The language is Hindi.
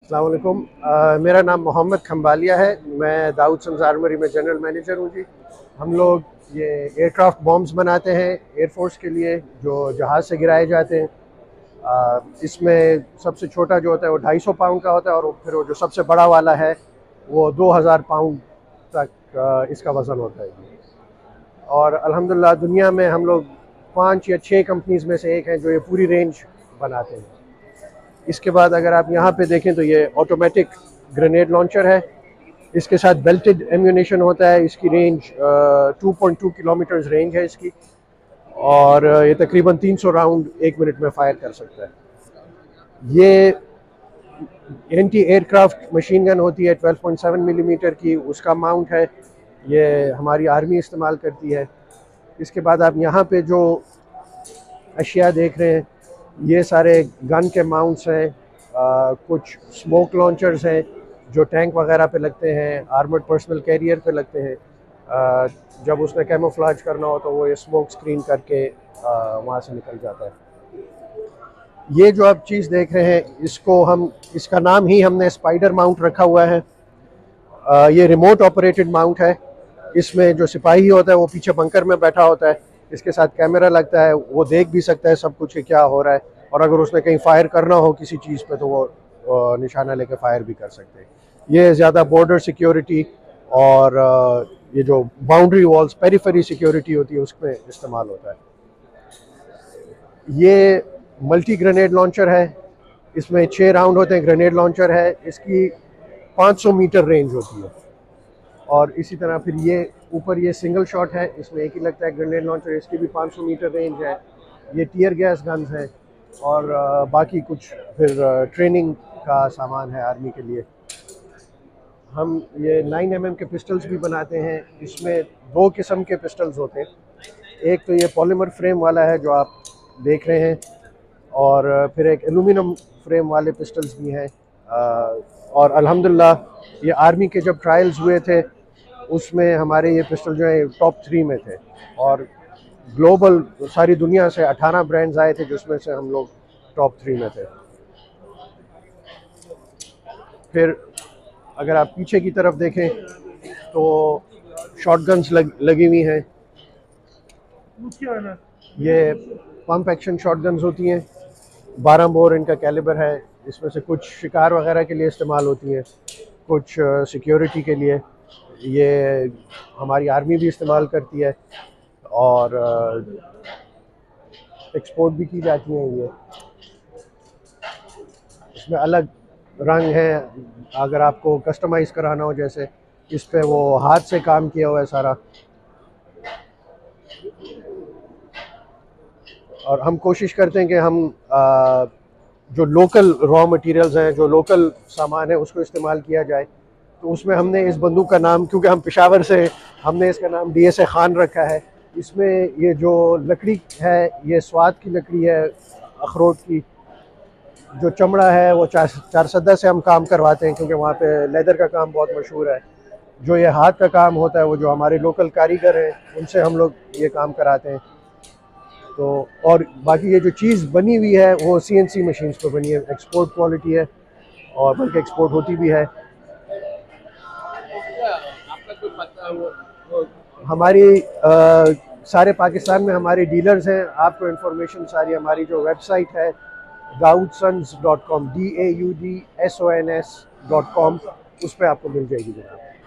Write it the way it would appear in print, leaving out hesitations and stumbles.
अस्सलाम वालेकुम। मेरा नाम मोहम्मद खम्बालिया है। मैं दाऊद सन्स आर्मरी में जनरल मैनेजर हूँ जी। हम लोग ये एयरक्राफ्ट बॉम्ब्स बनाते हैं एयरफोर्स के लिए, जो जहाज़ से गिराए जाते हैं। इसमें सबसे छोटा जो होता है वो 250 पाउंड का होता है, और फिर वो जो सबसे बड़ा वाला है वो 2000 पाउंड तक इसका वज़न होता है जी। और अल्हम्दुलिल्लाह दुनिया में हम लोग 5 या 6 कंपनीज़ में से एक हैं जो ये पूरी रेंज बनाते हैं। इसके बाद अगर आप यहाँ पे देखें तो ये ऑटोमेटिक ग्रेनेड लॉन्चर है। इसके साथ बेल्टेड एम्यूनेशन होता है। इसकी रेंज 2.2 किलोमीटर्स रेंज है इसकी, और ये तकरीबन 300 राउंड 1 मिनट में फायर कर सकता है। ये एंटी एयरक्राफ्ट मशीन गन होती है 12.7 मिलीमीटर की, उसका माउंट है। ये हमारी आर्मी इस्तेमाल करती है। इसके बाद आप यहाँ पे जो अशिया देख रहे हैं ये सारे गन के माउंट्स हैं। कुछ स्मोक लॉन्चर्स हैं जो टैंक वगैरह पे लगते हैं, आर्मर्ड पर्सनल कैरियर पे लगते हैं। जब उसने कैमोफ्लेज करना हो तो वो ये स्मोक स्क्रीन करके वहाँ से निकल जाता है। ये जो आप चीज़ देख रहे हैं इसका नाम ही हमने स्पाइडर माउंट रखा हुआ है। ये रिमोट ऑपरेटेड माउंट है। इसमें जो सिपाही होता है वो पीछे बंकर में बैठा होता है। इसके साथ कैमरा लगता है, वो देख भी सकता है सब कुछ क्या हो रहा है, और अगर उसने कहीं फायर करना हो किसी चीज़ पे तो वो निशाना लेकर फायर भी कर सकते हैं। ये ज़्यादा बॉर्डर सिक्योरिटी और ये जो बाउंड्री वॉल्स पेरिफेरी सिक्योरिटी होती है उसमें इस्तेमाल होता है। ये मल्टी ग्रेनेड लॉन्चर है। इसमें 6 राउंड होते हैं। ग्रेनेड लॉन्चर है, इसकी 500 मीटर रेंज होती है। और इसी तरह फिर ये ऊपर ये सिंगल शॉट है, इसमें एक ही लगता है ग्रेनेड लॉन्चर, इसकी भी 500 मीटर रेंज है। ये टीयर गैस गन्स हैं, और बाकी कुछ फिर ट्रेनिंग का सामान है आर्मी के लिए। हम ये 9mm के पिस्टल्स भी बनाते हैं। इसमें 2 किस्म के पिस्टल्स होते हैं। एक तो ये पॉलीमर फ्रेम वाला है जो आप देख रहे हैं, और फिर एक एलुमिनियम फ्रेम वाले पिस्टल्स भी हैं। और अल्हम्दुलिल्लाह ये आर्मी के जब ट्रायल्स हुए थे उसमें हमारे ये पिस्टल जो है टॉप 3 में थे, और ग्लोबल सारी दुनिया से 18 ब्रांड्स आए थे जिसमें से हम लोग टॉप 3 में थे। फिर अगर आप पीछे की तरफ देखें तो शॉटगन्स लगी हुई हैं। ये पंप एक्शन शॉटगन्स होती हैं, 12 बोर इनका कैलिबर है। इसमें से कुछ शिकार वगैरह के लिए इस्तेमाल होती हैं, कुछ सिक्योरिटी के लिए। ये हमारी आर्मी भी इस्तेमाल करती है, और एक्सपोर्ट भी की जाती हैं। ये इसमें अलग रंग हैं, अगर आपको कस्टमाइज़ कराना हो, जैसे इस पे वो हाथ से काम किया हुआ है सारा। और हम कोशिश करते हैं कि हम जो लोकल रॉ मटेरियल्स हैं, जो लोकल सामान है उसको इस्तेमाल किया जाए। तो उसमें हमने इस बंदूक का नाम, क्योंकि हम पेशावर से, हमने इसका नाम DSA खान रखा है। इसमें ये जो लकड़ी है ये स्वाद की लकड़ी है, अखरोट की। जो चमड़ा है वो चारसदा से हम काम करवाते हैं, क्योंकि वहाँ पे लेदर का काम बहुत मशहूर है। जो ये हाथ का काम होता है वो जो हमारे लोकल कारीगर हैं उनसे हम लोग ये काम कराते हैं। तो और बाकी ये जो चीज़ बनी हुई है वो CNC मशीन्स पर बनी है, एक्सपोर्ट क्वालिटी है, और बल्कि एक्सपोर्ट होती भी है। हमारी सारे पाकिस्तान में हमारे डीलर्स हैं। आपको इन्फॉर्मेशन सारी हमारी जो वेबसाइट है daudsons.com, DAUDSONS.com, उस पर आपको मिल जाएगी जनाब।